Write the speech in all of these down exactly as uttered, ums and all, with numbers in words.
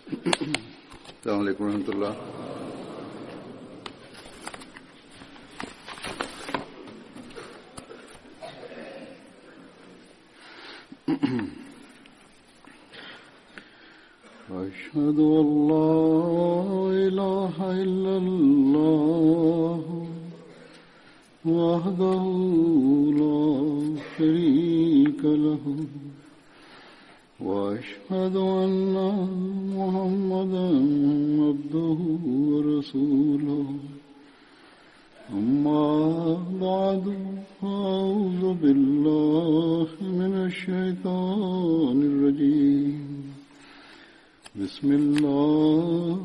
Assalamu alaikum warahmatullah. أشهد أن لا إله إلا الله وحده لا شريك له وأشهد أن محمدا عبده ورسوله أما بعد فأعوذ بالله من الشيطان الرجيم بسم الله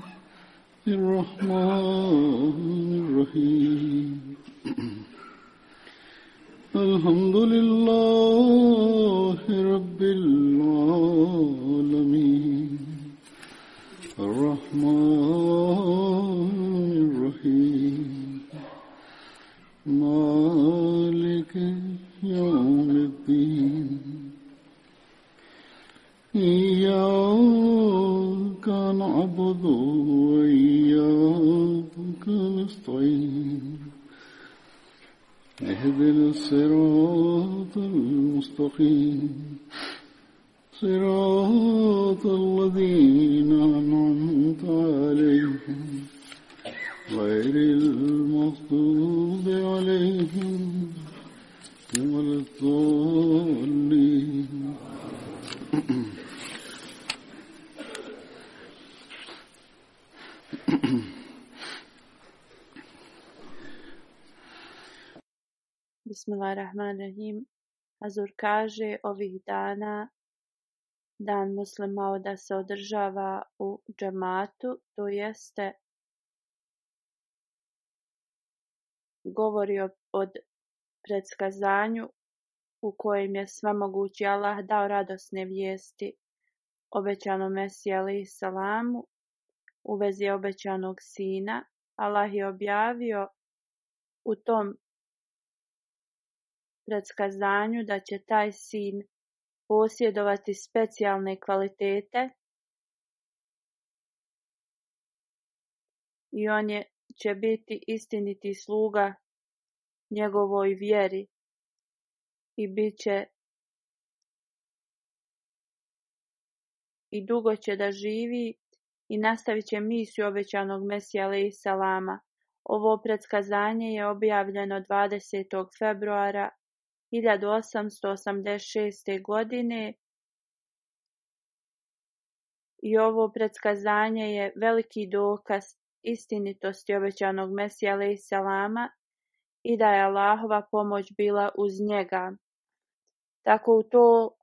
الرحمن الرحيم الحمد لله رب العالمين الرحمن الرحيم مالك يوم الدين إياك نعبد وإياك نستعين اهدنا الصراط المستقيم صراط الذين أنعمت عليهم غير المغضوب عليهم ولا الضالين. Bismillahirrahmanirrahim. Hazur kaže ovih dana dan muslima da se održava u džematu, to jeste govori o od predskazanju u kojem je svemogući Allah dao radosne vijesti obećanom Mesiji alejhi salamu u vezi obećanog sina. Allah je objavio u tom predskazanju da će taj sin posjedovati specijalne kvalitete i on je, će biti istiniti sluga njegovoj vjeri i bit će i dugo će da živi i nastavit će misiju obećanog Mesija alejhi salama. Ovo predskazanje je objavljeno dvadesetog februara hiljadu osamsto osamdeset šeste. godine i ovo predskazanje je veliki dokaz istinitosti obećanog Mesija alejhi salama i da je Allahova pomoć bila uz njega. Tako u to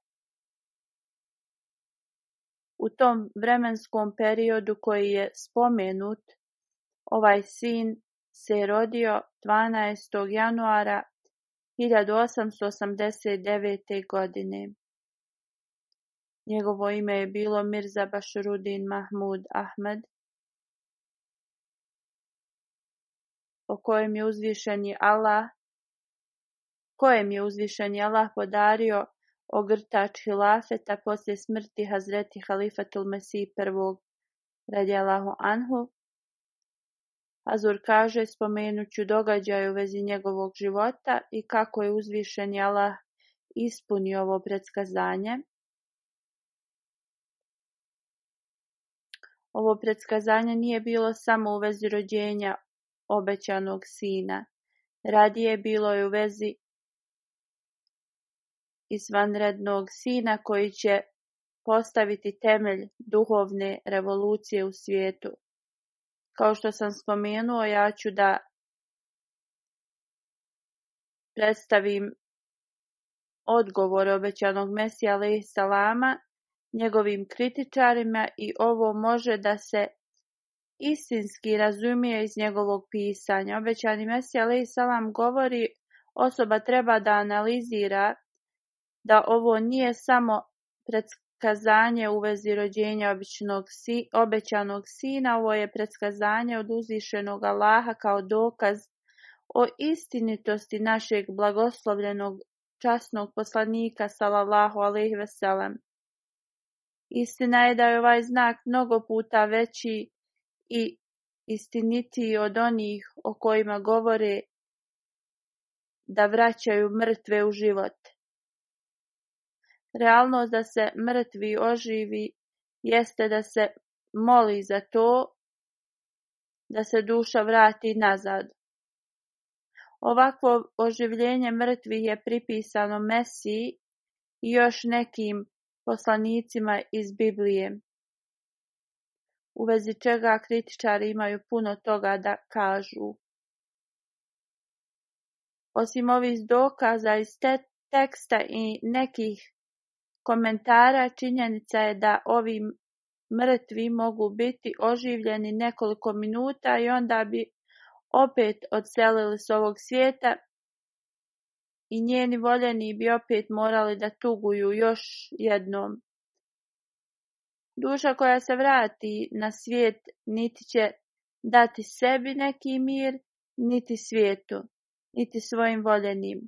u tom vremenskom periodu koji je spomenut, ovaj sin se rodio dvanaestog januara hiljadu osamsto osamdeset devete. godine. Njegovo ime je bilo Mirza Basharudin Mahmud Ahmad, o kojem je uzvišeni Allah, kojem je uzvišeni Allah podario ogrtač hilafeta poslije smrti Hazreti Halifatul Mesih prvog radijallahu anhu. Hazur kaže, spomenut ću događaj u vezi njegovog života i kako je uzvišeni Allah ispunio ovo predskazanje. Ovo predskazanje nije bilo samo u vezi rođenja obećanog sina. Radije bilo je u vezi izvanrednog sina koji će postaviti temelj duhovne revolucije u svijetu. Kao što sam spomenuo, ja ću da predstavim odgovor obećanog Mesija alejhi salama njegovim kritičarima i ovo može da se istinski razumije iz njegovog pisanja. Obećani Mesija alejhi salam govori, osoba treba da analizira da ovo nije samo predskazanje u vezi rođenja običnog si, obećanog sina, ovo je predskazanje od uzvišenog Allaha kao dokaz o istinitosti našeg blagoslovljenog časnog poslanika sallallahu alejhi ve sellem. Istina je da je ovaj znak mnogo puta veći i istinitiji od onih o kojima govore da vraćaju mrtve u život. Realnost da se mrtvi oživi jeste da se moli za to da se duša vrati nazad. Ovakvo oživljenje mrtvih je pripisano Mesiji i još nekim poslanicima iz Biblije, u vezi čega kritičari imaju puno toga da kažu. Osim ovih dokaza iz te teksta i nekih komentara, činjenica je da ovi mrtvi mogu biti oživljeni nekoliko minuta i onda bi opet odselili s ovog svijeta i njeni voljeni bi opet morali da tuguju još jednom. Duša koja se vrati na svijet niti će dati sebi neki mir, niti svijetu, niti svojim voljenim.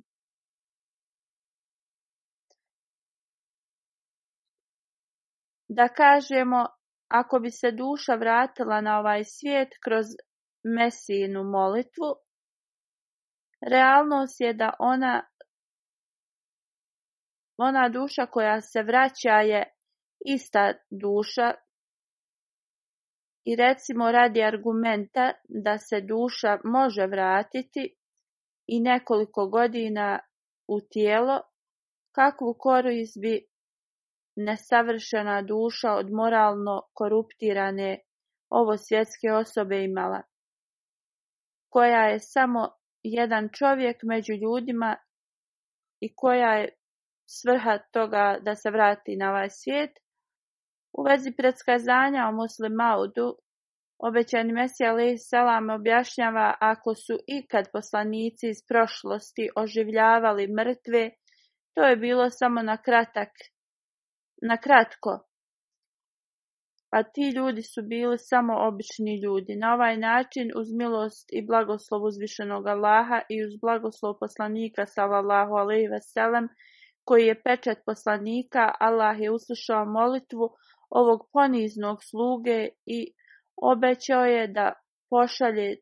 Da kažemo, ako bi se duša vratila na ovaj svijet kroz Mesijinu molitvu, realnost je da ona, ona duša koja se vraća je ista duša i recimo radi argumenta da se duša može vratiti i nekoliko godina u tijelo, kakvu korist bi nesavršena duša od moralno koruptirane ovo svjetske osobe imala, koja je samo jedan čovjek među ljudima i koja je svrha toga da se vrati na ovaj svijet. U vezi predskazanja o Muslimaudu, obećani Mesija alejhi selam objašnjava, ako su ikad poslanici iz prošlosti oživljavali mrtve, to je bilo samo na kratak, na kratko, a ti ljudi su bili samo obični ljudi. Na ovaj način, uz milost i blagoslov uzvišenog Allaha i uz blagoslov poslanika sallallahu alejhi ve sellem, koji je pečat poslanika, Allah je uslišao molitvu ovog poniznog sluge i obećao je da pošalje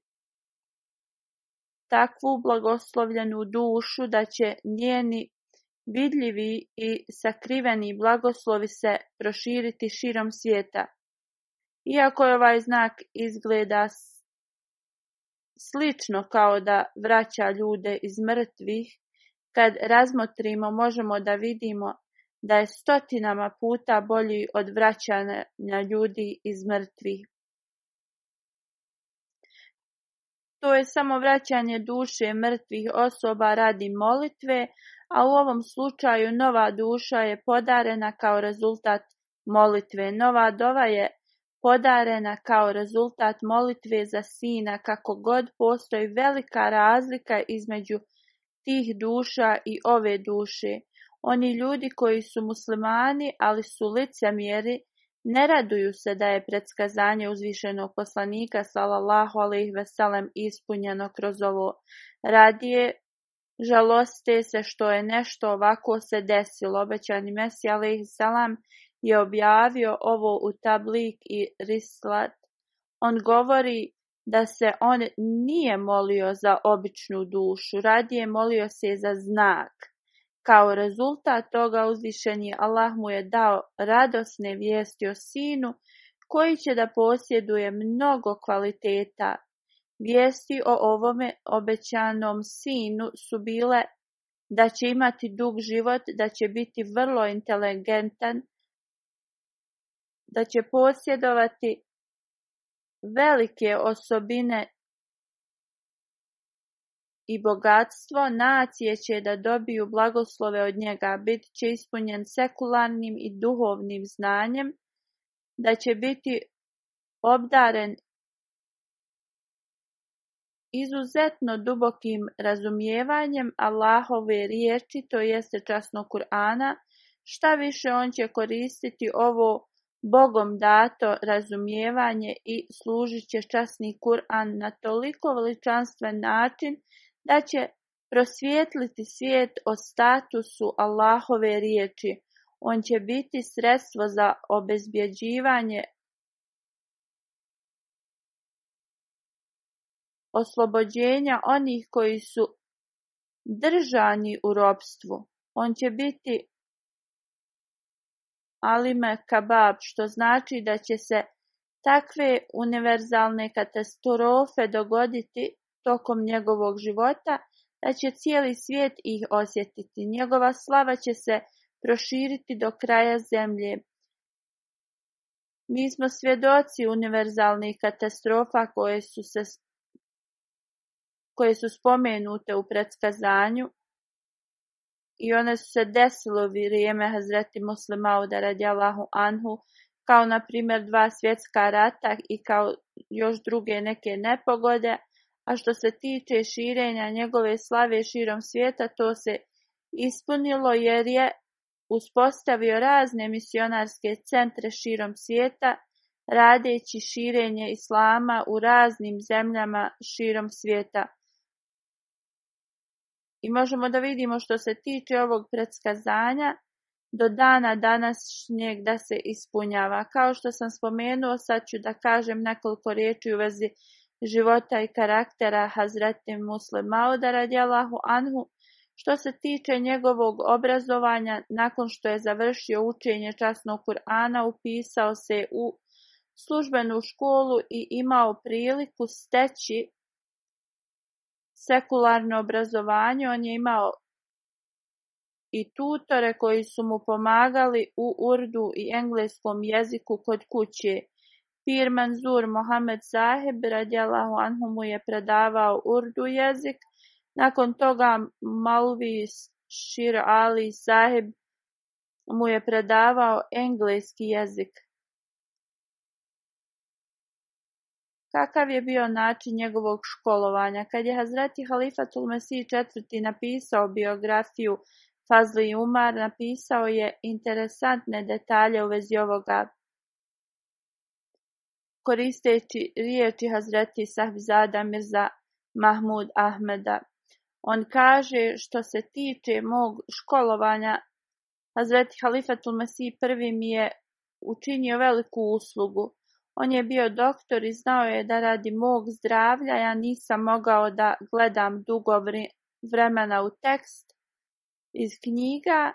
takvu blagoslovljenu dušu da će njeni vidljivi i sakriveni blagoslovi se proširiti širom svijeta. Iako je ovaj znak izgleda slično kao da vraća ljude iz mrtvih, kad razmotrimo možemo da vidimo da je stotinama puta bolji od vraćanja ljudi iz mrtvih. To je samo vraćanje duše mrtvih osoba radi molitve, a u ovom slučaju nova duša je podarena kao rezultat molitve. Nova dova je podarena kao rezultat molitve za sina, kako god postoji velika razlika između tih duša i ove duše. Oni ljudi koji su muslimani, ali su licemjeri, ne raduju se da je predskazanje uzvišenog poslanika sallallahu alejhi ve sellem ispunjeno kroz ovo. Radije žaloste se što je nešto ovako se desilo. Obećani Mesija alejhi selam je objavio ovo u Tablik i Rislat. On govori da se on nije molio za običnu dušu, radije molio se za znak. Kao rezultat toga uzvišeni Allah mu je dao radosne vijesti o sinu koji će da posjeduje mnogo kvaliteta. Vijesti o ovome obećanom sinu su bile da će imati dug život, da će biti vrlo inteligentan, da će posjedovati velike osobine i bogatstvo, nacije će da dobiju blagoslove od njega, bit će ispunjen sekularnim i duhovnim znanjem, da će biti obdaren izuzetno dubokim razumijevanjem Allahove riječi, to jeste časnog Kur'ana. Šta više, on će koristiti ovo Bogom dato razumijevanje i služit će časni Kur'an na toliko veličanstven način da će prosvijetliti svijet o statusu Allahove riječi. On će biti sredstvo za obezbjeđivanje oslobođenja onih koji su držani u ropstvu. On će biti alime kabab, što znači da će se takve univerzalne katastrofe dogoditi tokom njegovog života, da će cijeli svijet ih osjetiti. Njegova slava će se proširiti do kraja zemlje. Mi smo svjedoci univerzalnih katastrofa koje su, se, koje su spomenute u predskazanju i one su se desile u vrijeme Hazreti Muslimauda radijallahu anhu, kao na primjer dva svjetska rata i kao još druge neke nepogode, a što se tiče širenja njegove slave širom svijeta, to se ispunilo jer je uspostavio razne misionarske centre širom svijeta, radeći širenje islama u raznim zemljama širom svijeta. I možemo da vidimo što se tiče ovog predskazanja do dana današnjeg da se ispunjava. Kao što sam spomenuo, sad ću da kažem nekoliko riječi u vezi života i karaktera Hazreti Muslimauda radijallahu anhu. Što se tiče njegovog obrazovanja, nakon što je završio učenje časnog Kur'ana, upisao se u službenu školu i imao priliku steći sekularno obrazovanje. On je imao i tutore koji su mu pomagali u Urdu i engleskom jeziku kod kuće. Pir Masroor Mohamed Sahib radijallahu anhu mu je predavao Urdu jezik. Nakon toga Malvi Shir Ali Sahib mu je predavao engleski jezik. Kakav je bio način njegovog školovanja? Kad je Hazreti Halifatul Mesih četvrti napisao biografiju Fazli Umar, napisao je interesantne detalje u vezi ovoga, koristeći riječi Hazreti Sahibzada Mirza Mahmud Ahmeda. On kaže, što se tiče mog školovanja, Hazreti Halifatul Mesih prvi mi je učinio veliku uslugu. On je bio doktor i znao je da radi mog zdravlja ja nisam mogao da gledam dugo vremena u tekst iz knjiga.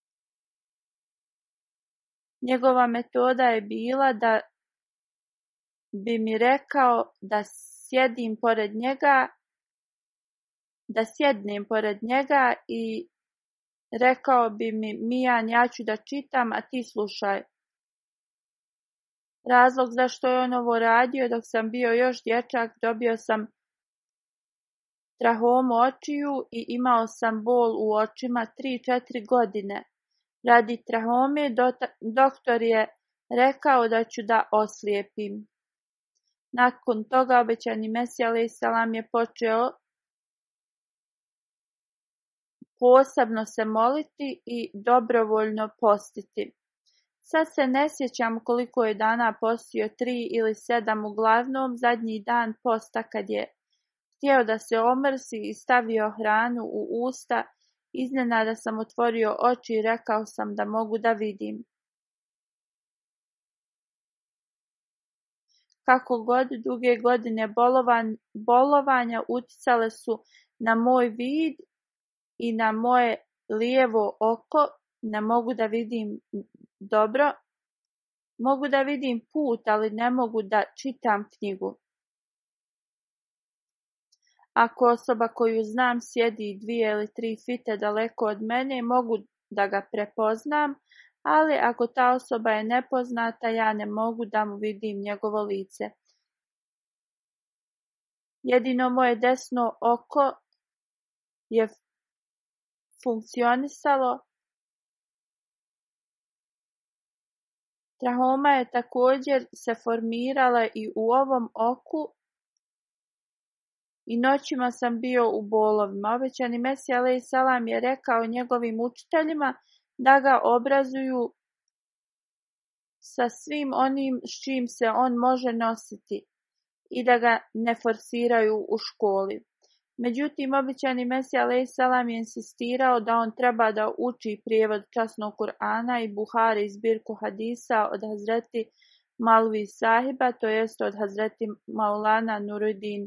Njegova metoda je bila da bi mi rekao da sjedim pored njega, da sjednem pored njega i rekao bi mi: Mijan, ja ću da čitam, a ti slušaj. Razlog zašto je on ovo radio, dok sam bio još dječak, dobio sam trahomu očiju i imao sam bol u očima tri četiri godine. Radi trahome doktor je rekao da ću da oslijepim. Nakon toga obećani Mesija alejhi selam je počeo posebno se moliti i dobrovoljno postiti. Sad se ne sjećam koliko je dana postio, tri ili sedam, uglavnom zadnji dan posta kad je htio da se omrsi i stavio hranu u usta. Iznenada sam otvorio oči i rekao sam da mogu da vidim. Kako god, duge godine bolovan, bolovanja uticale su na moj vid i na moje lijevo oko. Ne mogu da vidim dobro. Mogu da vidim put, ali ne mogu da čitam knjigu. Ako osoba koju znam sjedi dvije ili tri fite daleko od mene, mogu da ga prepoznam, ali ako ta osoba je nepoznata, ja ne mogu da mu vidim njegovo lice. Jedino moje desno oko je funkcionisalo. Trahoma je također se formirala i u ovom oku i noćima sam bio u bolovima. Obećani Mesija alejhi selam je rekao njegovim učiteljima da ga obrazuju sa svim onim s čim se on može nositi i da ga ne forsiraju u školi. Međutim, obećani Mesija alejhi selam je insistirao da on treba da uči prijevod časnog Kur'ana i Buhari zbirku hadisa od Hazreti Malvi sahiba, to jest od Hazreti Maulana Nuruddin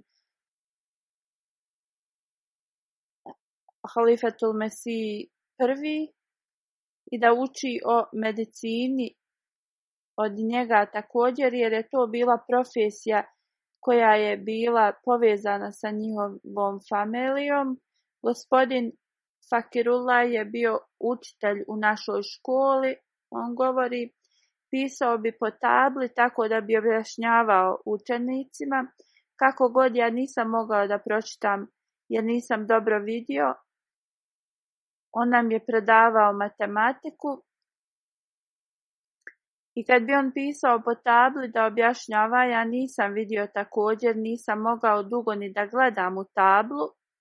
Halifatul Mesih prvi i da uči o medicini od njega također, jer je to bila profesija koja je bila povezana sa njihovom familijom. Gospodin Fakirullah je bio učitelj u našoj školi. On govori, pisao bi po tabli tako da bi objašnjavao učenicima. Kako god ja nisam mogao da pročitam jer nisam dobro vidio, on nam je predavao matematiku. I kad bi on pisao po tabli da objašnjava, ja nisam vidio također, nisam mogao dugo ni da gledam u tablu.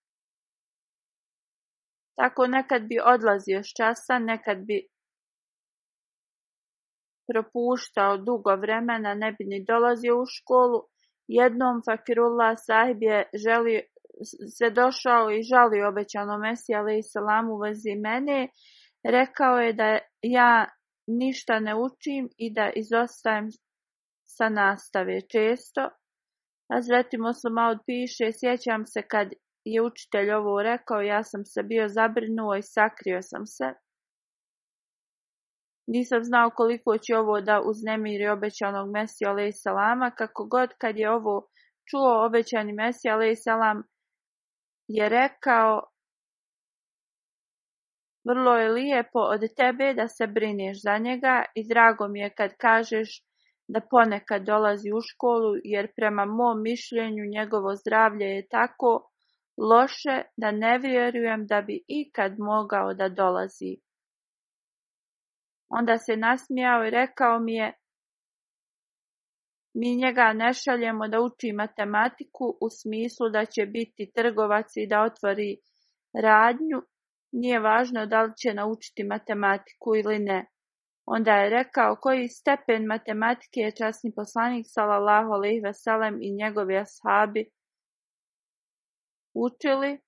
Tako nekad bi odlazio s časa, nekad bi propuštao dugo vremena, ne bi ni dolazio u školu. Jednom Fakirullah sahib je želio, se došao i žalio obećanom Mesiji alejhi selam u vezi mene. Rekao je da ja ništa ne učim i da izostajem sa nastave često. Hazreti Muslim piše, sjećam se kad je učitelj ovo rekao, ja sam se bio zabrinuo i sakrio sam se. Nisam znao koliko će ovo da uznemiri obećanog Mesiju alejhi selama. Kako god, kad je ovo čuo, obećani Mesija alejhi selam je rekao, vrlo je lijepo od tebe da se brineš za njega i drago mi je kad kažeš da ponekad dolazi u školu, jer prema mom mišljenju njegovo zdravlje je tako loše da ne vjerujem da bi ikad mogao da dolazi. Onda se nasmijao i rekao mi je, mi njega ne šaljemo da uči matematiku u smislu da će biti trgovac i da otvori radnju. Nije važno da li će naučiti matematiku ili ne. Onda je rekao, koji stepen matematike je časni poslanik sallallahu alejhi ve sellem i njegovi ashabi učili.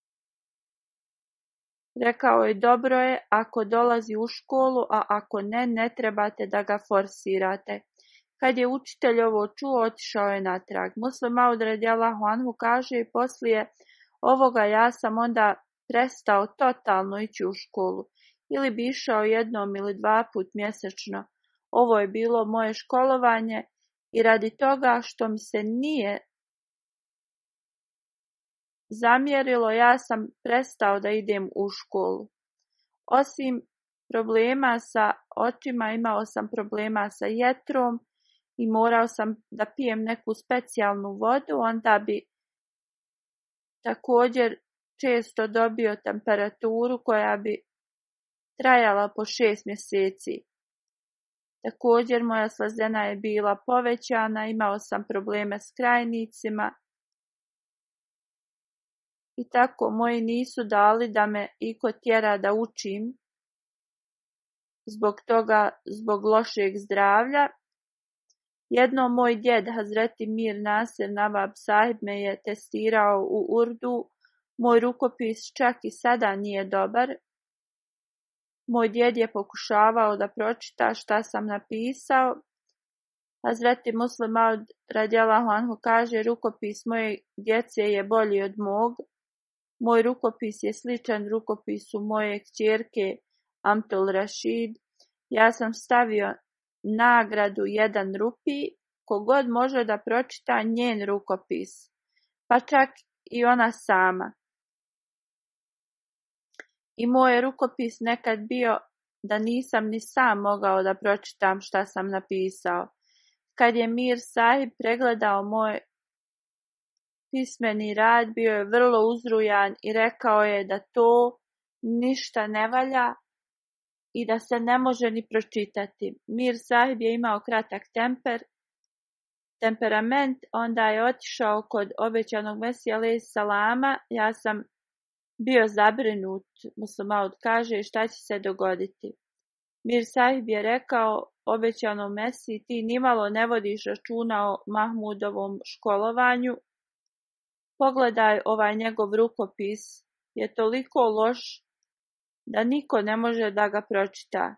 Rekao je, dobro je ako dolazi u školu, a ako ne, ne trebate da ga forsirate. Kad je učitelj ovo čuo, otišao je natrag. Muslim Maud radijallahu anhu kaže, poslije ovoga ja sam onda prestao totalno ići u školu. Ili bi išao jednom ili dva put mjesečno. Ovo je bilo moje školovanje i radi toga što mi se nije zamjerilo, ja sam prestao da idem u školu. Osim problema sa očima, imao sam problema sa jetrom i morao sam da pijem neku specijalnu vodu, onda bi također često dobio temperaturu koja bi trajala po šest mjeseci. Također moja slazena je bila povećana, imao sam probleme s krajnicima i tako moji nisu dali da me iko tjera da učim zbog toga, zbog lošeg zdravlja. Jednom moj djed, Hazreti Mir Nasir Navab sahib, me je testirao u Urdu. Moj rukopis čak i sada nije dobar. Moj djed je pokušavao da pročita šta sam napisao. Hazreti Muslim Maud radijallahu anhu kaže, rukopis moje djece je bolji od mog. Moj rukopis je sličan rukopisu moje kćerke Amtul Rashid. Ja sam stavio nagradu jedan rupi, kogod može da pročita njen rukopis, pa čak i ona sama. I moj rukopis nekad bio da nisam ni sam mogao da pročitam šta sam napisao. Kad je Mir sahib pregledao moj pismeni rad, bio je vrlo uzrujan i rekao je da to ništa ne valja i da se ne može ni pročitati. Mir sahib je imao kratak temper, temperament, onda je otišao kod obećanog Mesija alejhi selama. Ja sam bio zabrinut, Muslim Maud kaže, šta će se dogoditi. Mir sahib je rekao obećanom Mesiji, ti nimalo ne vodiš računa o Mahmudovom školovanju. Pogledaj ovaj njegov rukopis, je toliko loš da niko ne može da ga pročita.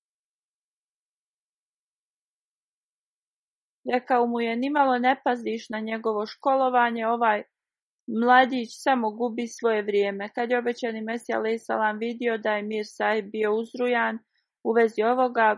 Rekao mu je, nimalo ne paziš na njegovo školovanje, ovaj mladić samo gubi svoje vrijeme. Kad je obećani Mesija alejhi selam vidio da je Mirza bio uzrujan u vezi ovoga,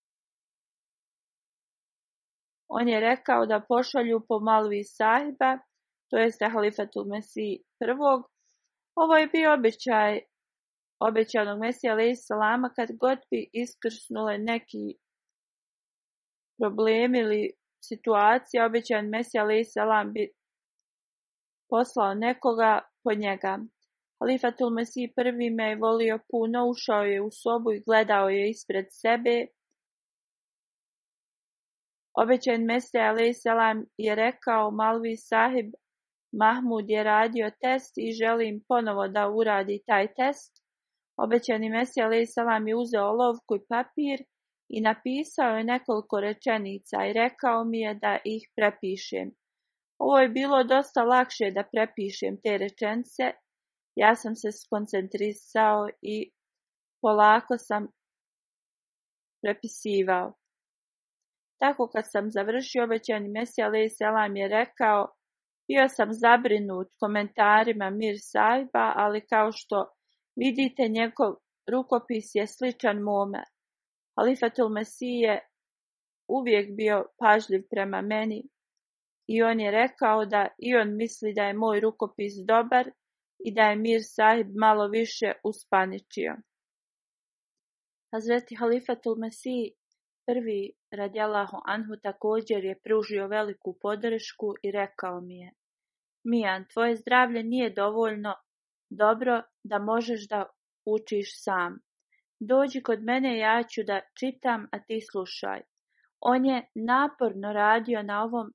on je rekao da pošalju po Malvi sahiba, to jeste halifatul Mesiji prvog. Ovo je bio običaj obećanog Mesija alejhi selama, kad god bi iskrsnule neki problemi ili situacija, obećan Mesija alejhi selam bi poslao nekoga po njega. Halifatul Mesiji prvi me je volio puno, ušao je u sobu i gledao je ispred sebe. Obećan Mesija alejhi selam je rekao, Malvi sahib Mahmud je radio test i želim ponovo da uradi taj test. Obećani Mesija alejhi selam je uzeo olovku i papir i napisao je nekoliko rečenica i rekao mi je da ih prepišem. Ovo je bilo dosta lakše da prepišem te rečenice. Ja sam se skoncentrisao i polako sam prepisivao. Tako kad sam završio, obećani Mesija alejhi selam je rekao, bio sam zabrinut komentarima Mir sahiba, ali kao što vidite, njegov rukopis je sličan mome. Halifatul Mesiji je uvijek bio pažljiv prema meni i on je rekao da i on misli da je moj rukopis dobar i da je Mir sahib malo više uspaničio. Hazreti Halifatul Mesiji prvi radijallahu anhu također je pružio veliku podršku i rekao mi je, Mijan, tvoje zdravlje nije dovoljno dobro da možeš da učiš sam. Dođi kod mene, ja ću da čitam, a ti slušaj. On je naporno radio na ovom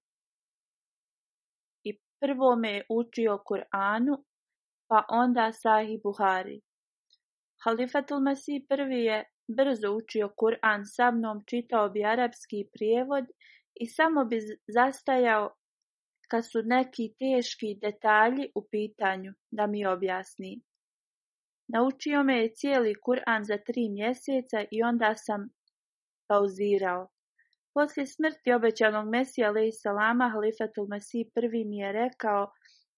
i prvo me je učio Kur'anu, pa onda Sahih Buhari. Halifatul Mesiji prvi je brzo učio Kur'an sa mnom, čitao bi arapski prijevod i samo bi zastajao kad su neki teški detalji u pitanju da mi objasni. Naučio me je cijeli Kur'an za tri mjeseca i onda sam pauzirao. Poslije smrti obećanog Mesija alejhi selama, Halifatul Mesiji prvi mi je rekao,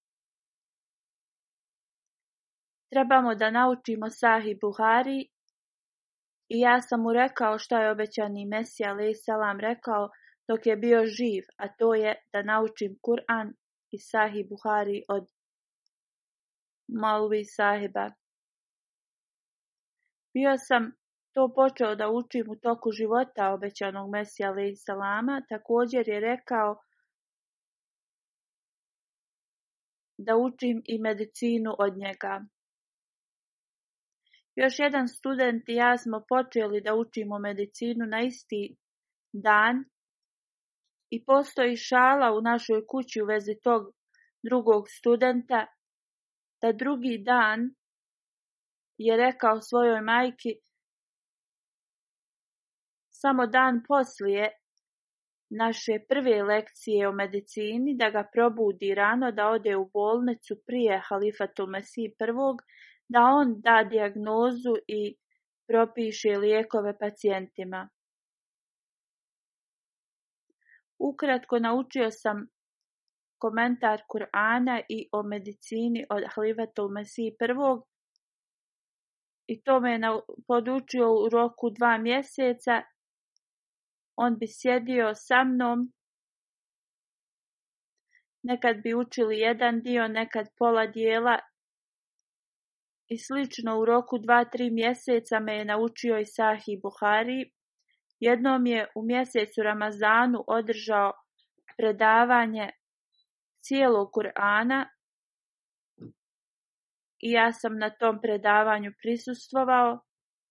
trebamo da naučimo Sahih Buhari, i ja sam mu rekao šta je obećani Mesija alejhi selam rekao dok je bio živ, a to je da naučim Kur'an i Sahih Buhari od Malvi sahiba. Bio sam to počeo da učim u toku života obećanog Mesija alejhi selama. Također je rekao da učim i medicinu od njega. Još jedan student i ja smo počeli da učimo medicinu na isti dan i postoji šala u našoj kući u vezi tog drugog studenta, da drugi dan je rekao svojoj majki, samo dan poslije naše prve lekcije o medicini, da ga probudi rano, da ode u bolnicu prije Halifatul Mesiji prvog, da on da dijagnozu i propiše lijekove pacijentima. Ukratko, naučio sam komentar Kur'ana i o medicini od Halifatul Mesiji prvog i to me je podučio u roku dva mjeseca. On bi sjedio sa mnom, nekad bi učili jedan dio, nekad pola dijela i slično. U roku dva, tri mjeseca me je naučio i Sahih Buhari. Jednom je u mjesecu Ramazanu održao predavanje cijelog Kur'ana i ja sam na tom predavanju prisustvovao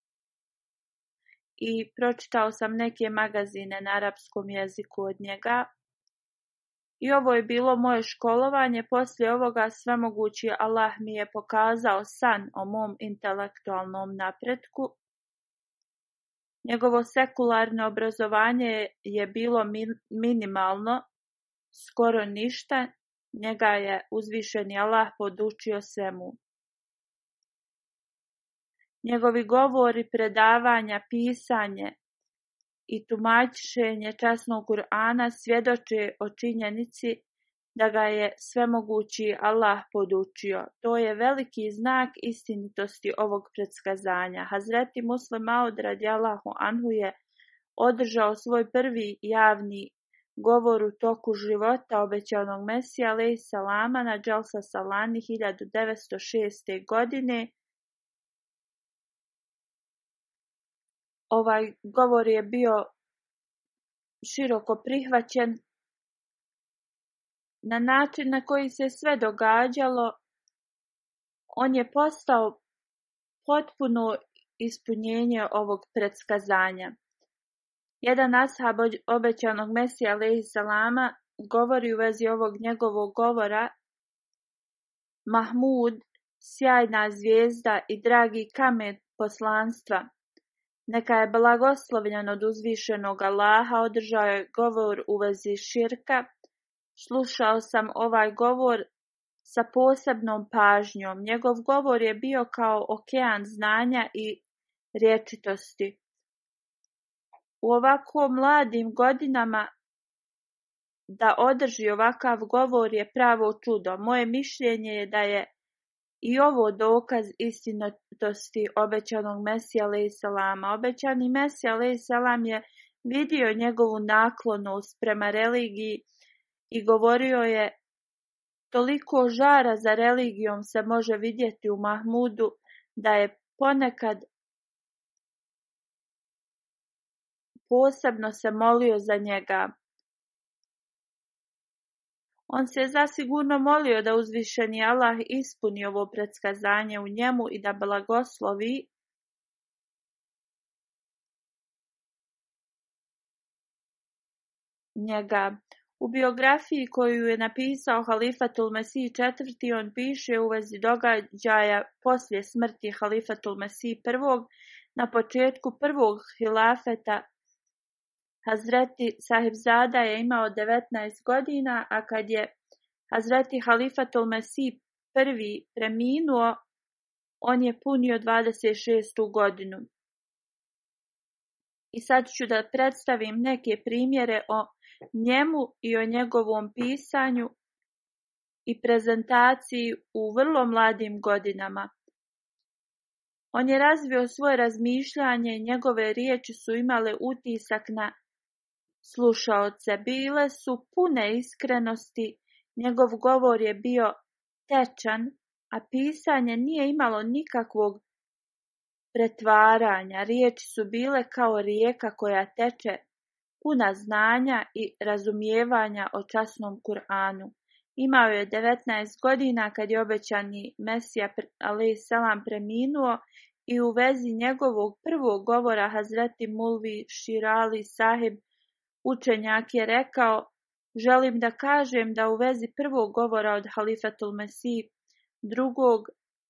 i pročitao sam neke magazine na arapskom jeziku od njega. I ovo je bilo moje školovanje. Poslije ovoga svemogući Allah mi je pokazao san o mom intelektualnom napretku. Njegovo sekularno obrazovanje je bilo min, minimalno, skoro ništa. njega je uzvišeni Allah podučio svemu. Njegovi govori, predavanja, pisanje i tumačenje časnog Kur'ana svjedoče o činjenici da ga je svemogući Allah podučio. To je veliki znak istinitosti ovog predskazanja. Hazreti Muslim Maud radijallahu anhu je održao svoj prvi javni govor u toku života obećanog Mesija alejhi selama na Dželsa Salani hiljadu devetsto šeste. godine. Ovaj govor je bio široko prihvaćen na način na koji se sve događalo. On je postao potpuno ispunjenje ovog predskazanja. Jedan ashab obećanog Mesija alejhi selama govori u vezi ovog njegovog govora: Mahmud, sjajna zvijezda i dragi kamen poslanstva, neka je blagoslovljen od uzvišenog Allaha, održao je govor u vezi širka. Slušao sam ovaj govor sa posebnom pažnjom. Njegov govor je bio kao okean znanja i rječitosti. U ovako mladim godinama da održi ovakav govor je pravo čudo. Moje mišljenje je da je i ovo dokaz istinitosti obećanog Mesija alejhi selama. Obećani Mesija alejhi selam je vidio njegovu naklonost prema religiji i govorio je: toliko žara za religijom se može vidjeti u Mahmudu da je ponekad posebno se molio za njega. On se zasigurno molio da uzvišeni Allah ispuni ovo predskazanje u njemu i da blagoslovi njega. U biografiji koju je napisao Halifatul Mesih četvrti, on piše u vezi događaja poslije smrti Halifatul Mesih prvog, na početku prvog hilafeta Hazreti Sahibzada je imao devetnaest godina, a kad je Hazreti Halifatul Mesih prvi preminuo, on je punio dvadeset šestu godinu. I sad ću da predstavim neke primjere o njemu i o njegovom pisanju i prezentaciji u vrlo mladim godinama. On je razvio svoje razmišljanje i njegove riječi su imale utisak na slušaoce. Bile su pune iskrenosti, njegov govor je bio tečan, a pisanje nije imalo nikakvog pretvaranja. Riječi su bile kao rijeka koja teče, puna znanja i razumijevanja o časnom Kur'anu. Imao je devetnaest godina kad je obećani Mesija alejhi selam preminuo i u vezi njegovog prvog govora Hazreti Mulvi Širali sahib, učenjak, je rekao: želim da kažem da u vezi prvog govora od Halifatul Mesih drugog,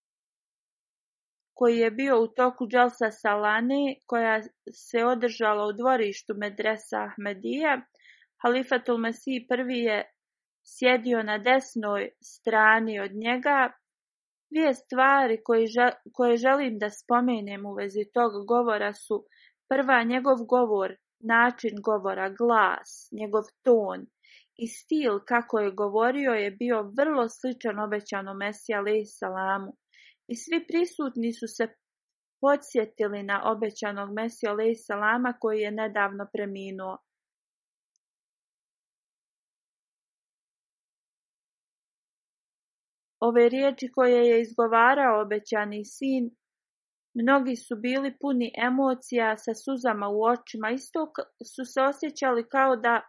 koji je bio u toku Dželsa Salane, koja se održala u dvorištu medresa Ahmadiyya, Halifatul Mesih prvi je sjedio na desnoj strani od njega. Dvije stvari koje, žel, koje želim da spomenem u vezi tog govora su: prva, njegov govor, način govora, glas, njegov ton i stil kako je govorio je bio vrlo sličan obećanom Mesiji alejhi selamu. I svi prisutni su se podsjetili na obećanog Mesiju alejhi selama koji je nedavno preminuo. Ove riječi koje je izgovarao obećani sin, mnogi su bili puni emocija sa suzama u očima. Isto su se osjećali kao da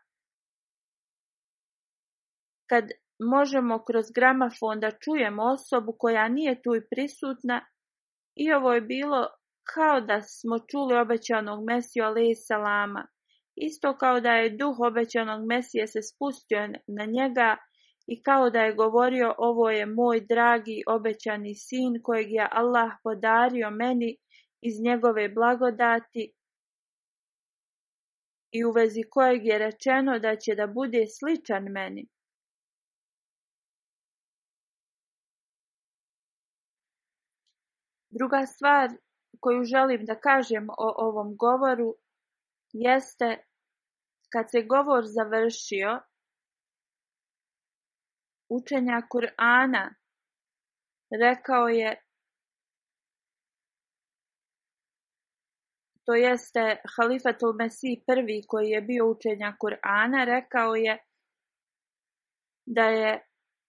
kad možemo kroz gramafon da čujemo osobu koja nije tu i prisutna, i ovo je bilo kao da smo čuli obećanog Mesiju alejhi selama. Isto kao da je duh obećanog Mesije se spustio na njega i kao da je govorio: ovo je moj dragi obećani sin kojeg je Allah podario meni iz njegove blagodati i u vezi kojeg je rečeno da će da bude sličan meni. Druga stvar koju želim da kažem o ovom govoru jeste kad se govor završio, učenja Kur'ana rekao je, to jeste Halifatul Mesih prvi koji je bio učenja Kur'ana, rekao je da je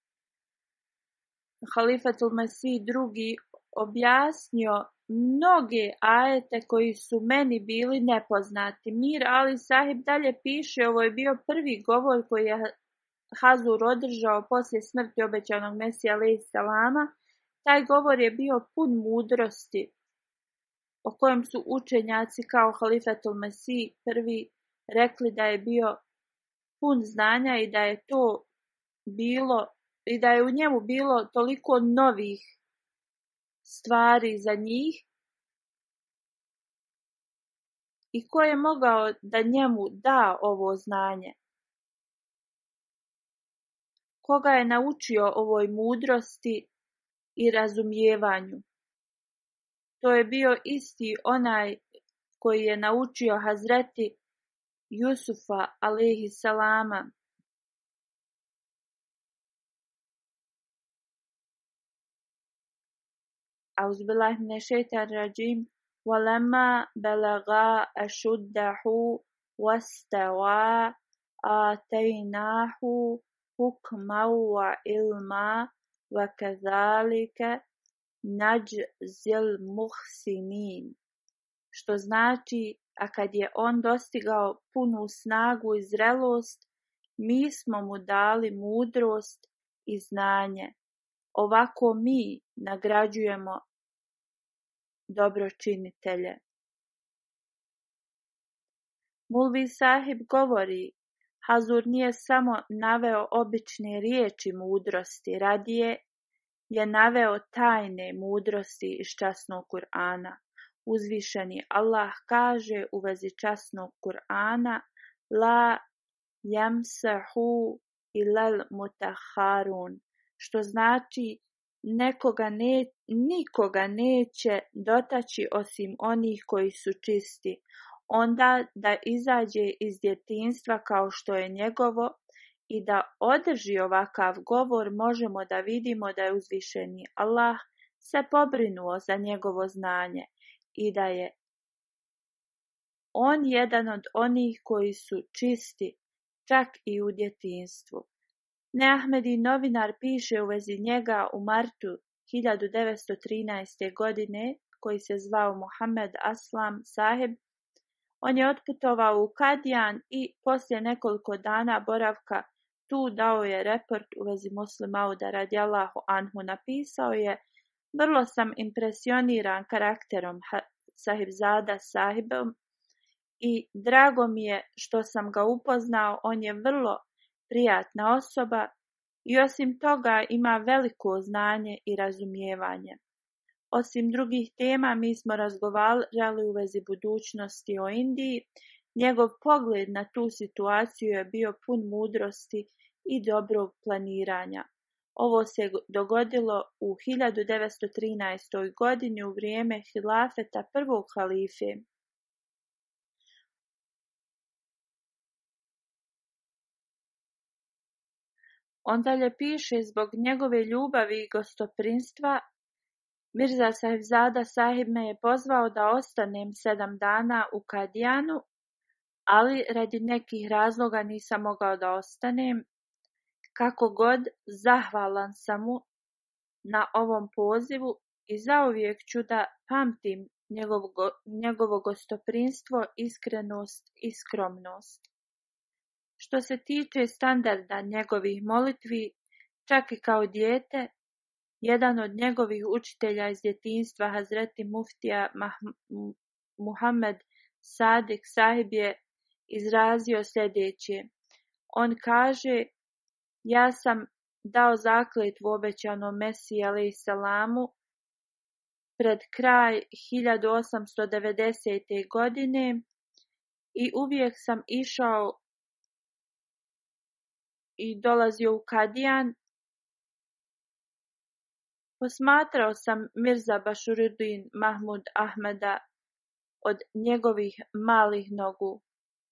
Halifatul Mesih drugi objasnio mnoge ajete koji su meni bili nepoznati. Mir Ali Sahib dalje piše, ovo je bio prvi govor koji je Hazur održao poslije smrti obećanog Mesija alejhi selama. Taj govor je bio pun mudrosti, o kojem su učenjaci kao Halifatul Mesih prvi rekli da je bio pun znanja i da je to bilo i da je u njemu bilo toliko novih stvari za njih i ko je mogao da njemu da ovo znanje? Koga je naučio ovoj mudrosti i razumijevanju? To je bio isti onaj koji je naučio Hazreti Jusufa alejhi selama. أعوذ بالله من الشيطان الرجيم ولما بلغا أشده واستوى آتيناه حكما وعلما وكذلك نجزي المحسنين. Što znači, a kad je on dostigao punu snagu i zrelost, mi smo mu dali mudrost i znanje. Ovako mi nagrađujemo dobročinitelje. Mulvi Sahib govori, Hazur nije samo naveo obične riječi mudrosti, radije je naveo tajne mudrosti iz časnog Kur'ana. Uzvišeni Allah kaže u vezi časnog Kur'ana, la yamsahu ilal mutahharun, što znači nekoga ne, nikoga neće dotaći osim onih koji su čisti. Onda da izađe iz djetinjstva kao što je njegovo i da održi ovakav govor, možemo da vidimo da je uzvišeni Allah se pobrinuo za njegovo znanje i da je on jedan od onih koji su čisti čak i u djetinjstvu. Ahmadi novinar piše u vezi njega u martu hiljadu devetsto trinaeste. godine, koji se zvao Muhammed Aslam Sahib. On je otputovao u Kadijan i poslije nekoliko dana boravka tu dao je report u vezi Muslima Auda radijallahu anhu. Napisao je, vrlo sam impresioniran karakterom Sahibzada Sahibom i drago mi je što sam ga upoznao. On je vrlo prijatna osoba i osim toga ima veliko znanje i razumijevanje. Osim drugih tema, mi smo razgovarali u vezi budućnosti o Indiji. Njegov pogled na tu situaciju je bio pun mudrosti i dobrog planiranja. Ovo se dogodilo u hiljadu devetsto trinaestoj. godini u vrijeme hilafeta prvog halife. On dalje piše, zbog njegove ljubavi i gostoprinstva, Mirza Sahibzada Sahib me je pozvao da ostanem sedam dana u Kadijanu, ali radi nekih razloga nisam mogao da ostanem. Kako god, zahvalan sam mu na ovom pozivu i zauvijek ću da pamtim njegovo, njegovo gostoprinstvo, iskrenost i skromnost. Što se tiče standarda njegovih molitvi, čak i kao dijete, jedan od njegovih učitelja iz djetinjstva, Hazreti Muftija Muhammed Sadik Sahib, je izrazio sljedeće. On kaže, ja sam dao zakletvu obećanom Mesiji alejhi selamu pred kraj hiljadu osamsto devedesete. godine i uvijek sam išao i dolazio u Kadijan Posmatrao sam Mirza Bashiruddin Mahmud Ahmada od njegovih malih nogu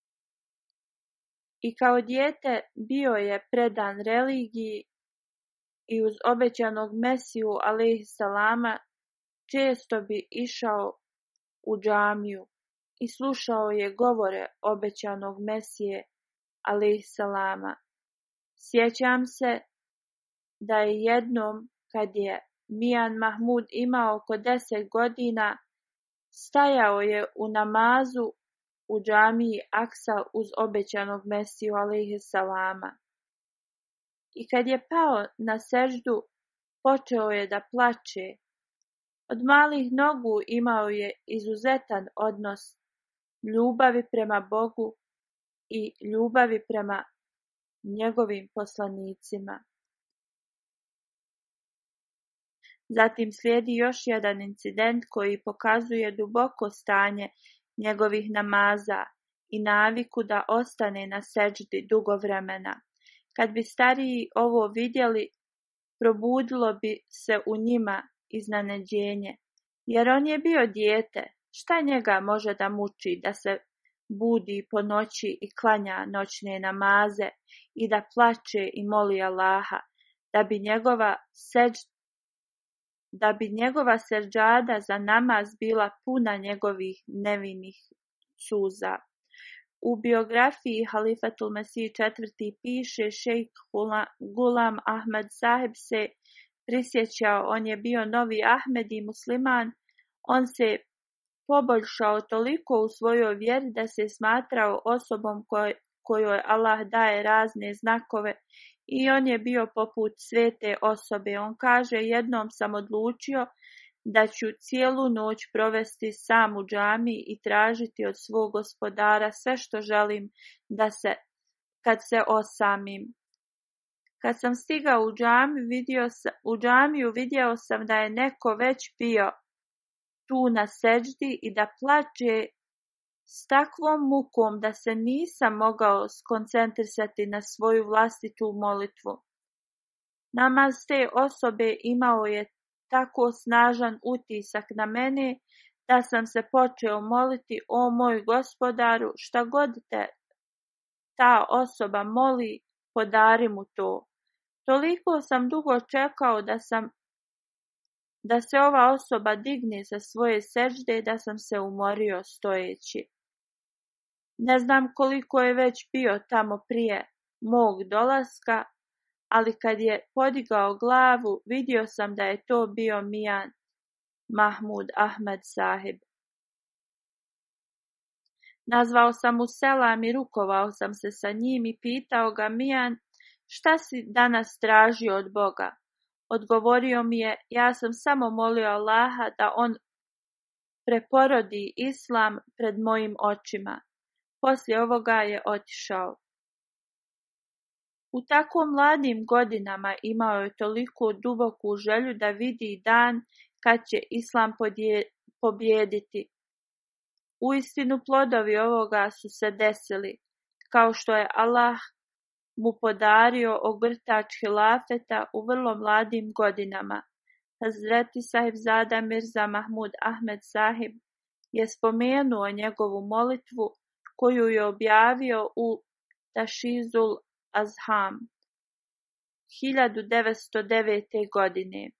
i kao dijete bio je predan religiji i uz obećanog Mesiju alejhi salama često bi išao u džamiju i slušao je govore obećanog Mesije alejhi salama. Sjećam se da je jednom kad je Mijan Mahmud imao oko deset godina, stajao je u namazu u džamiji Aksa uz obećanog Mesiju alejhi salama. I kad je pao na seždu, počeo je da plače. Od malih nogu imao je izuzetan odnos ljubavi prema Bogu i ljubavi prema njegovim poslanicima. Zatim slijedi još jedan incident koji pokazuje duboko stanje njegovih namaza i naviku da ostane na seždi dugo vremena. Kad bi stariji ovo vidjeli, probudilo bi se u njima iznenađenje, jer on je bio dijete. Šta njega može da muči da se budi po noći i klanja noćne namaze i da plače i moli Allaha, da bi njegova sežda da bi njegova seđada za namaz bila puna njegovih nevinih suza. U biografiji Halifatul Mesih četvrti piše šejk Gulam Ahmad sahib se prisjećao, on je bio novi Ahmedi musliman, on se poboljšao toliko u svojoj vjeri da se smatrao osobom koj, kojoj Allah daje razne znakove i on je bio poput svete osobe. On kaže, jednom sam odlučio da ću cijelu noć provesti sam u džamiji i tražiti od svog gospodara sve što želim da se, kad se osamim. Kad sam stigao u džamiju, vidio sam, u džamiju vidio sam da je neko već bio tu na seždi i da plače s takvom mukom da se nisam mogao skoncentrisati na svoju vlastitu molitvu. Namaz te osobe imao je tako snažan utisak na mene da sam se počeo moliti, o moj gospodaru, šta god te ta osoba moli, podari mu to. Toliko sam dugo čekao da sam da se ova osoba digne sa svoje sežde da sam se umorio stojeći. Ne znam koliko je već bio tamo prije mog dolaska, ali kad je podigao glavu, vidio sam da je to bio Mijan Mahmud Ahmad sahib. Nazvao sam mu selam i rukovao sam se sa njim i pitao ga, Mijan, šta si danas tražio od Boga? Odgovorio mi je, ja sam samo molio Allaha da on preporodi islam pred mojim očima. Poslije ovoga je otišao. U tako mladim godinama imao je toliko duboku želju da vidi dan kad će islam podje, pobjediti. Uistinu plodovi ovoga su se desili, kao što je Allah mu podario ogrtač hilafeta u vrlo mladim godinama. Hazrat sahibzada Mirza Mahmud Ahmed sahib je spomenuo njegovu molitvu koju je objavio u Tašizul Azham hiljadu devetsto devete. godine.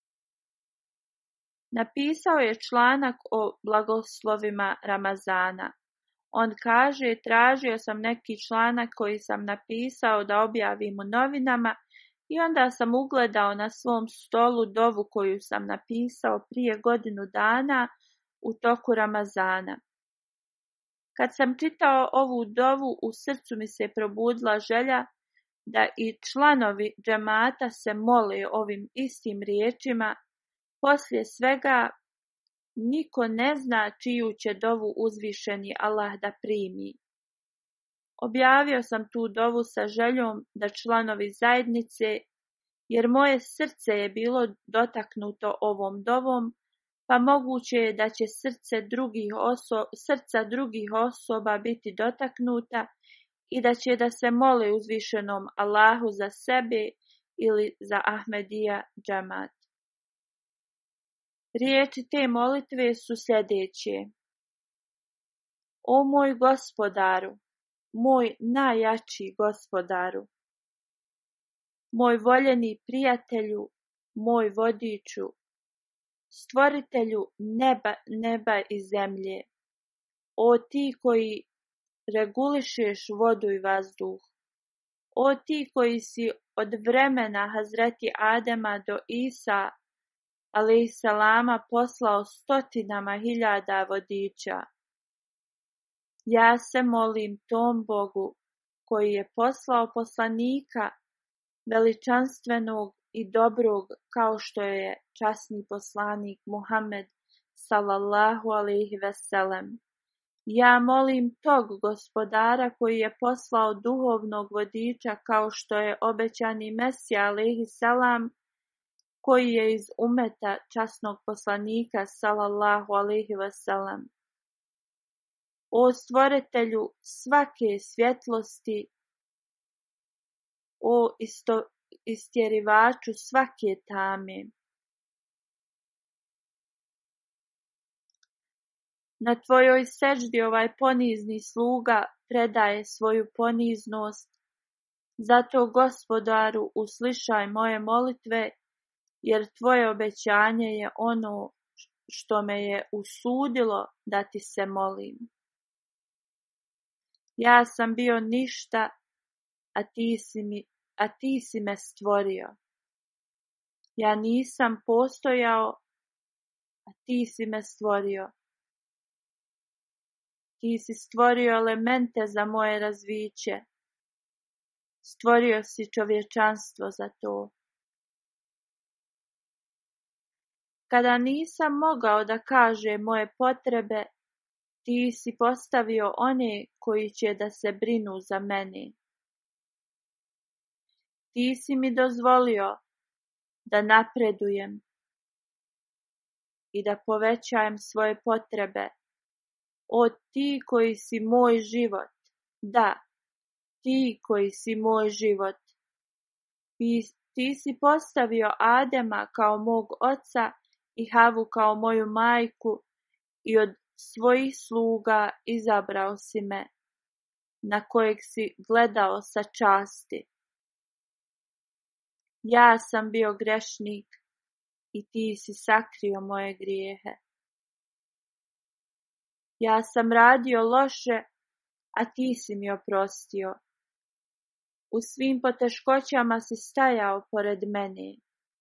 Napisao je članak o blagoslovima Ramazana. On kaže, tražio sam neki članak koji sam napisao da objavim u novinama i onda sam ugledao na svom stolu dovu koju sam napisao prije godinu dana u toku Ramazana. Kad sam čitao ovu dovu, u srcu mi se probudila želja da i članovi džemata se mole ovim istim riječima. Poslije svega, niko ne zna čiju će dovu uzvišeni Allah da primi. Objavio sam tu dovu sa željom da članovi zajednice, jer moje srce je bilo dotaknuto ovom dovom, pa moguće je da će srce drugih oso- srca drugih osoba biti dotaknuta i da će da se mole uzvišenom Allahu za sebe ili za Ahmadiyya džemat. Riječi te molitve su sljedeće: O moj gospodaru, moj najjači gospodaru, moj voljeni prijatelju, moj vodiču, stvoritelju neba, neba i zemlje, o ti koji regulišeš vodu i vazduh, o ti koji si od vremena Hazreti Adema do Isa alejselama poslao stotinama hiljada vodiča. Ja se molim tom Bogu koji je poslao poslanika veličanstvenog i dobrog kao što je časni poslanik Muhammed sallallahu alejhi ve sellem. Ja molim tog gospodara koji je poslao duhovnog vodiča kao što je obećani Mesija alejhi selam, koji je iz umeta časnog poslanika sallallahu alejhi ve sellem. O stvoritelju svake svjetlosti, o isto, istjerivaču svake tame. Na tvojoj seždi ovaj ponizni sluga predaje svoju poniznost, zato gospodaru uslišaj moje molitve, jer tvoje obećanje je ono što me je usudilo da ti se molim. Ja sam bio ništa, a ti si, mi, a ti si me stvorio. Ja nisam postojao, a ti si me stvorio. Ti si stvorio elemente za moje razviće. Stvorio si čovječanstvo za to. Kada nisam mogao da kažem moje potrebe, ti si postavio one koji će da se brinu za mene. Ti si mi dozvolio da napredujem i da povećajem svoje potrebe. O ti koji si moj život, da, ti koji si moj život. Ti, ti si postavio Adema kao mog oca i Havu kao moju majku i od svojih sluga izabrao si me, na kojeg si gledao sa časti. Ja sam bio grešnik i ti si sakrio moje grijehe. Ja sam radio loše, a ti si mi oprostio. U svim poteškoćama si stajao pored mene.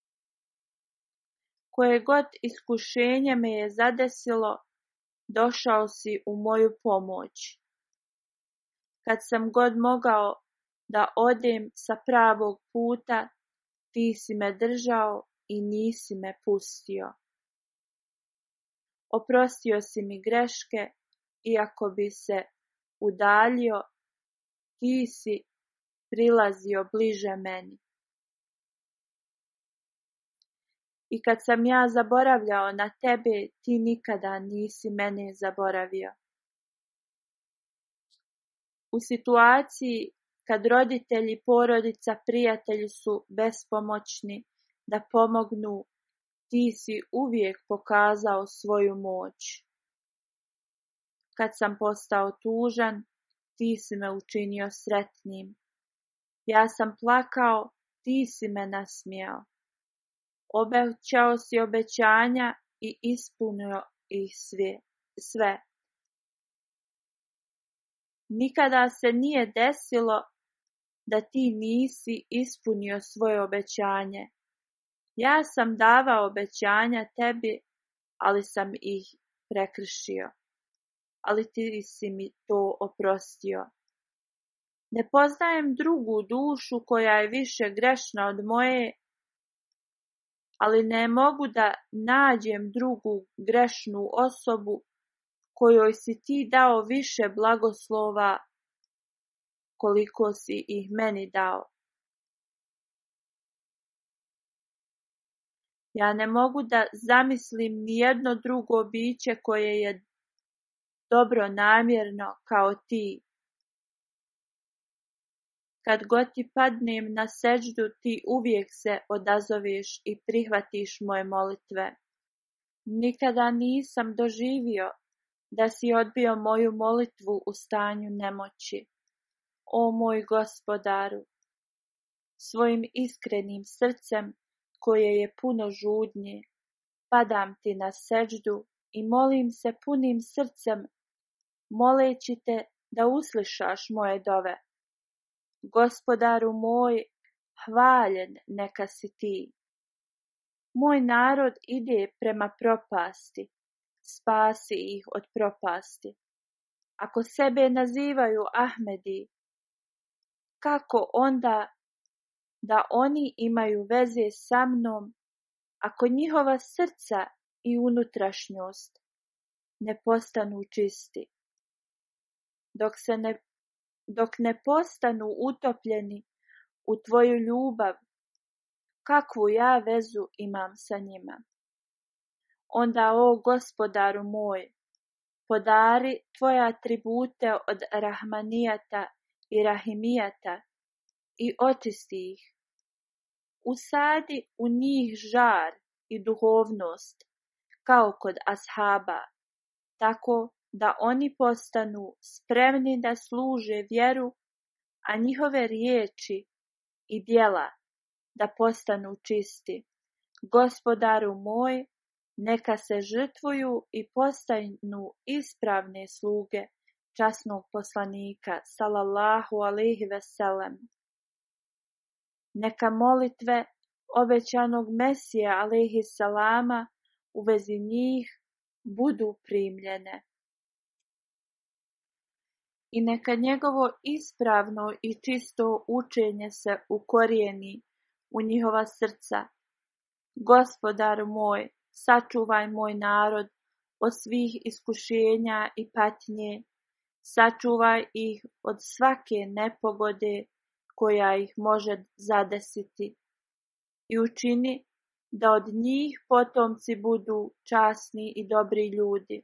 Koje god iskušenje me je zadesilo, došao si u moju pomoć. Kad sam god mogao da odem sa pravog puta, ti si me držao i nisi me pustio. Oprostio si mi greške, iako bi se udaljio, ti si prilazio bliže meni. I kad sam ja zaboravljao na tebe, ti nikada nisi mene zaboravio. U situaciji kad roditelji, porodica, prijatelji su bespomoćni da pomognu, ti si uvijek pokazao svoju moć. Kad sam postao tužan, ti si me učinio sretnim. Ja sam plakao, ti si me nasmijao. Obećao si obećanja i ispunio ih sve. sve. Nikada se nije desilo da ti nisi ispunio svoje obećanje. Ja sam davao obećanja tebi, ali sam ih prekršio. Ali ti si mi to oprostio. Ne poznajem drugu dušu koja je više grešna od moje, ali ne mogu da nađem drugu grešnu osobu kojoj si ti dao više blagoslova koliko si ih meni dao. Ja ne mogu da zamislim nijedno drugo biće koje je dobro namjerno kao ti. Kad god ti padnem na seždu, ti uvijek se odazoveš i prihvatiš moje molitve. Nikada nisam doživio da si odbio moju molitvu u stanju nemoći. O moj Gospodaru, svojim iskrenim srcem koje je puno žudnje, padam ti na seđdu i molim se punim srcem, moleći te da uslišaš moje dove. Gospodaru moj, hvaljen neka si ti. Moj narod ide prema propasti, spasi ih od propasti. Ako sebe nazivaju Ahmedi, kako onda da oni imaju veze sa mnom, ako njihova srca i unutrašnjost ne postanu čisti? Dok se ne, dok ne postanu utopljeni u tvoju ljubav, kakvu ja vezu imam sa njima? Onda, o Gospodaru moj, podari tvoje atribute od Rahmanijata i Rahimijata i očisti ih. Usadi u njih žar i duhovnost, kao kod ashaba, tako da oni postanu spremni da služe vjeru, a njihove riječi i djela da postanu čisti. Gospodaru moj, neka se žrtvuju i postanu ispravne sluge časnog poslanika, salallahu alejhi ve sellem. Neka molitve obećanog Mesija alejhi salama u vezi njih budu primljene. I neka njegovo ispravno i čisto učenje se ukorijeni u njihova srca. Gospodaru moj, sačuvaj moj narod od svih iskušenja i patnje, sačuvaj ih od svake nepogode koja ih može zadesiti i učini da od njih potomci budu časni i dobri ljudi.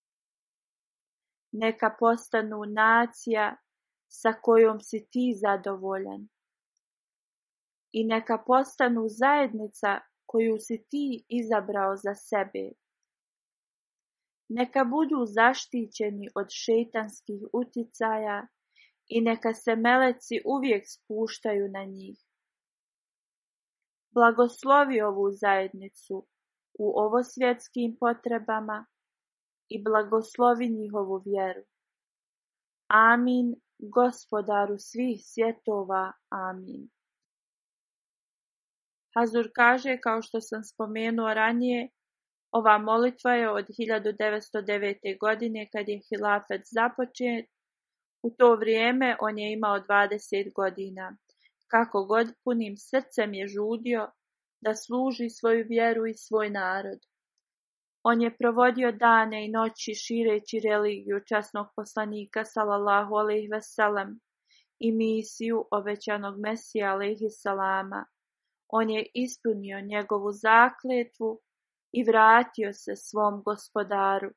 Neka postanu nacija sa kojom si ti zadovoljan i neka postanu zajednica koju si ti izabrao za sebe. Neka budu zaštićeni od šejtanskih uticaja i neka se meleci uvijek spuštaju na njih. Blagoslovi ovu zajednicu u ovosvjetskim potrebama i blagoslovi njihovu vjeru. Amin, Gospodaru svih svjetova, amin. Hazur kaže, kao što sam spomenuo ranije, ova molitva je od hiljadu devetsto devete. godine kad je hilafet započet. U to vrijeme on je imao dvadeset godina. Kako god, punim srcem je žudio da služi svoju vjeru i svoj narod. On je provodio dane i noći šireći religiju časnog poslanika salallahu alejhi ve sellem i misiju obećanog Mesija alejhi salama. On je ispunio njegovu zakletvu i vratio se svom Gospodaru.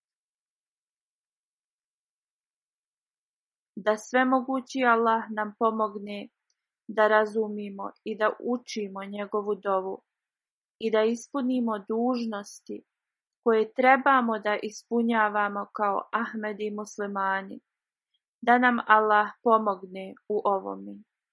Da svemogući Allah nam pomogne da razumimo i da učimo njegovu dovu i da ispunimo dužnosti koje trebamo da ispunjavamo kao Ahmedi muslimani. Da nam Allah pomogne u ovome.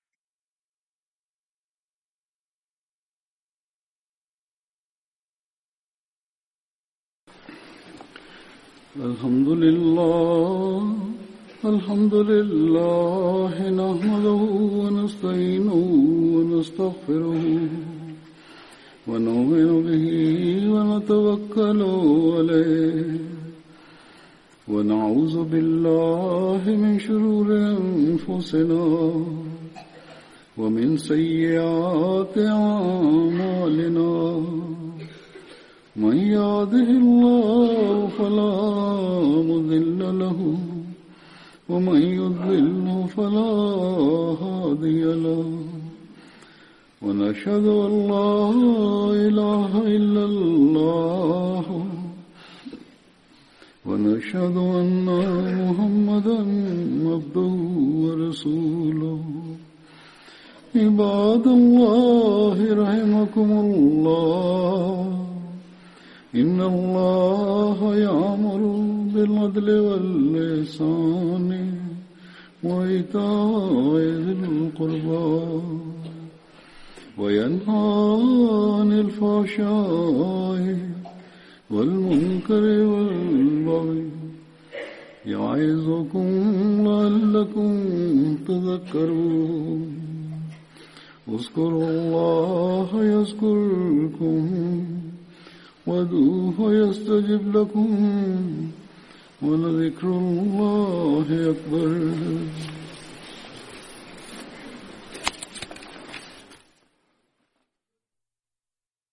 Alhamdulillah, alhamdulillah, nahmaduhu wa nasta'inuhu wa nastaghfiruhu wa nu'minu bihi wa natawakkalu alayhi wa na'udhu billahi min shururi anfusina wa min sayyiati a'malina. من يهده الله فلا مضل له ومن يضلل فلا هادي له ونشهد أن لا إله إلا الله ونشهد أن محمدا عبده ورسوله. عباد الله رحمكم الله إن الله يأمر بالعدل والإحسان وإيتاء ذي القربى وينهى عن الفحشاء والمنكر والبغي يعظكم لعلكم تذكرون اذكروا الله يذكركم وادعوه يستجب لكم ولذكر الله أكبر